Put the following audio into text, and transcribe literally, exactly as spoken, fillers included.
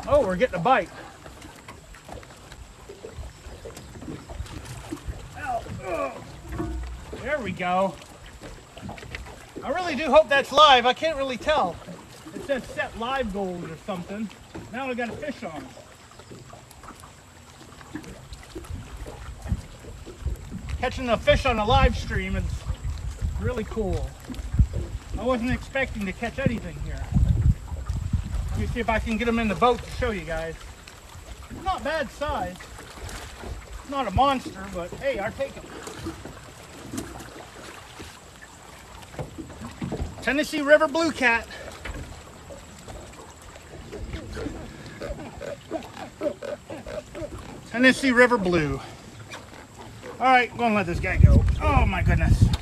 Oh, we're getting a bite. Ow. Oh. There we go. I really do hope that's live. I can't really tell. It says set live gold or something. Now I got a fish on. Catching a fish on a live stream is really cool. I wasn't expecting to catch anything here. Let me see if I can get them in the boat to show you guys. Not bad size. Not a monster, but hey, I'll take them. Tennessee River Blue Cat. Tennessee River Blue. All right, I'm gonna let this guy go. Oh my goodness.